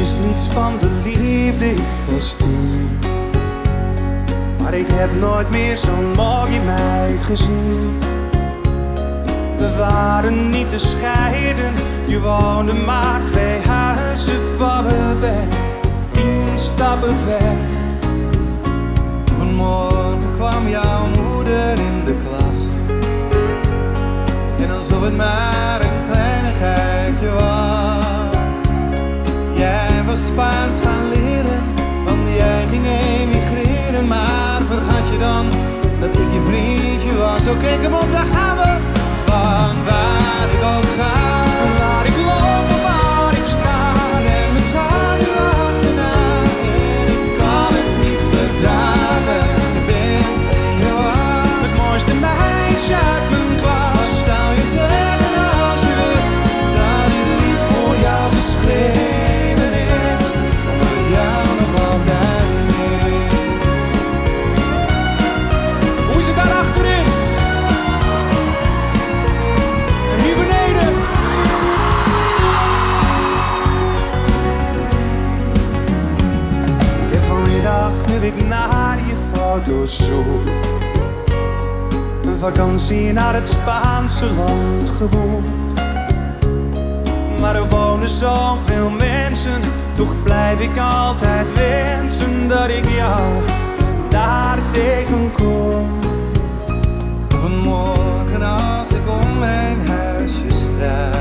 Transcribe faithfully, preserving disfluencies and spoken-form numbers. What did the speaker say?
wist niets van de liefde, ik was tien. Maar ik heb nooit meer zo'n mooie meid gezien. We waren niet te scheiden, je woonde maar twee huizen van me weg, tien stappen ver. Vanmorgen kwam jouw moeder in de klas, en alsof het maar een kleinigheidje was. Jij was Spaans gaan leren, want jij ging emigreren. Maar vergat je dan dat ik je vriendje was? Oké, okay, kom op, daar gaan we. Van waar ik ook ga, waar ik loop of waar ik sta, en mijn schaduw achterna. En ik kan het niet verdragen, je bent en je was het mooiste meisje uit mijn klas. Wat zou je zeggen als je wist dat dit lied voor jou geschreven is, omdat jou nog altijd mis? Hoe is het daar achterin? En hier beneden? Ik heb vanmiddag, nu ik naar je foto's zoek, een vakantie naar het Spaanse land geboekt. Maar er wonen zoveel mensen, toch blijf ik altijd wensen dat ik jou daar tegenkom. Vanmorgen als ik om mijn huisje straal,